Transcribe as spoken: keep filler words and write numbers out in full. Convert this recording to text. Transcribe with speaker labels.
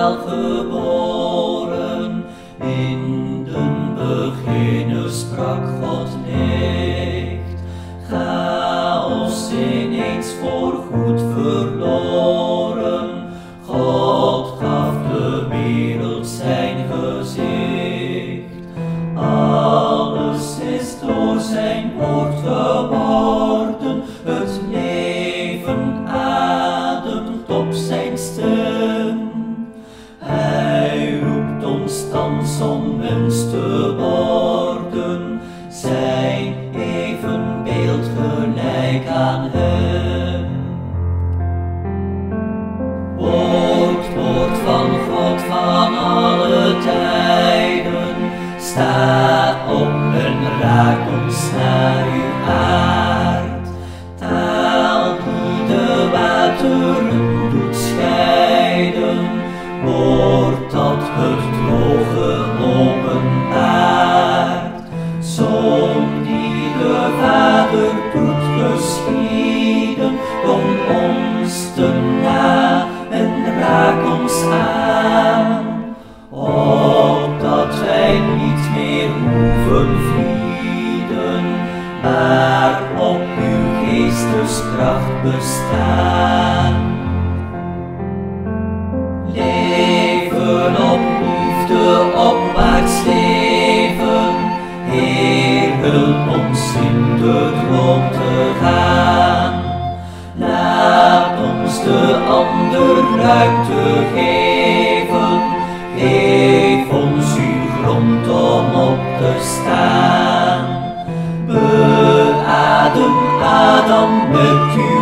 Speaker 1: Israël geboren. In den beginne sprak God licht. Chaos ineens voorgoed verloren. God gaf de wereld zijn gezicht. Alles is door zijn woord geworden. Het leven ademt op zijn stem. Hij roept ons thans om mens te worden. Zijn evenbeeld gelijk aan hem. Woord, woord van God van alle tijden. Sta op en raak ons naar uw aard. Taal die de wateren doet scheiden. Woord dat het droge openbaart. Zoon die de Vader doet geschieden. Kom ons te na en raak ons aan. Opdat wij niet meer hoeven vlieden, maar op uw geesteskracht bestaan. Leven op liefde, opwaarts leven. Heer, hulp ons in de droom te gaan. Laat ons de ander ruimte geven. Geef ons uw grond om op te staan. Beadem Adam met uw